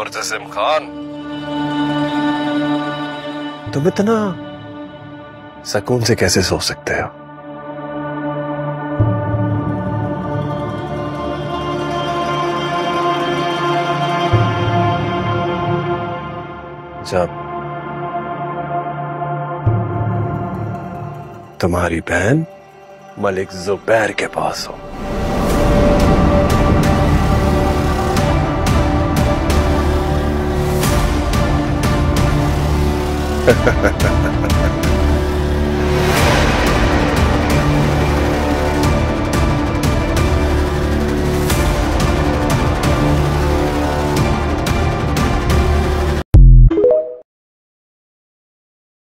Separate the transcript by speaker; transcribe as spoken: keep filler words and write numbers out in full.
Speaker 1: मुर्तसिम खान, तुम इतना सुकून से कैसे सो सकते हो? जब तुम्हारी बहन मलिक जुबैर के पास हो।